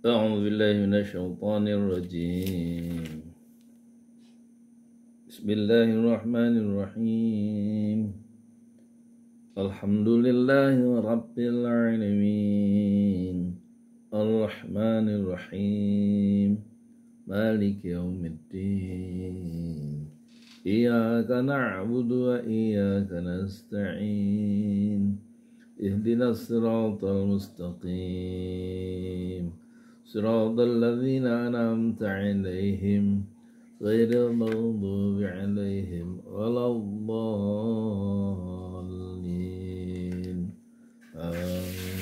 أعوذ بالله من الشيطان الرجيم. بسم الله الرحمن الرحيم. الحمد لله رب العالمين الرحمن الرحيم مالك يوم الدين إياك نعبد وإياك نستعين اهدنا الصراط المستقيم صراط الذين أنعمت عليهم غير المغضوب عليهم ولا الضالين آمين.